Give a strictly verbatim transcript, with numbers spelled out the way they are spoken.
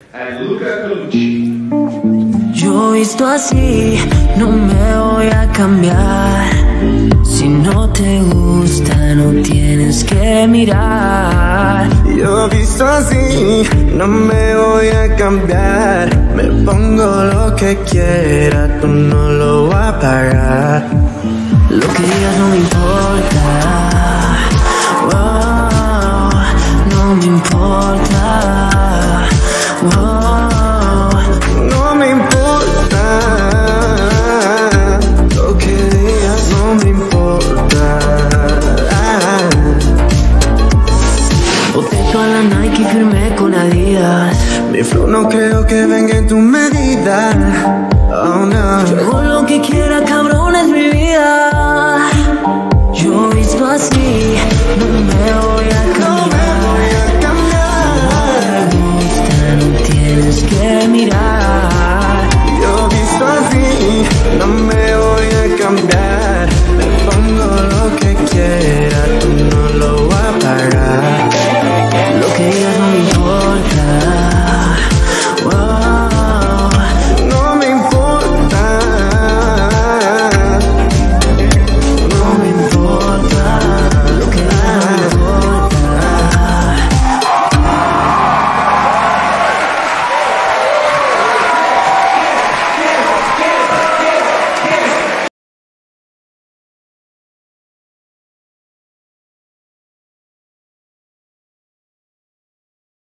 and Luca Colucci. Yo visto así, no me voy a cambiar. Si no te gusta, no tienes que mirar. Yo visto así, no me voy a cambiar. Me pongo lo que quiera, tú no lo vas a pagar. Lo que digas no me importa, oh, no me importa, oh, no me importa. Lo que digas no me importa. Boté toda la Nike y firmé con Adidas. Mi flow no creo que venga en tu medida. Oh no. Yo hago lo que quiera, cabrón, es mi vida. Yo visto así, no me voy a cambiar. No me voy a cambiar. Si no te gusta, no tienes que mirar. Yo visto así, no me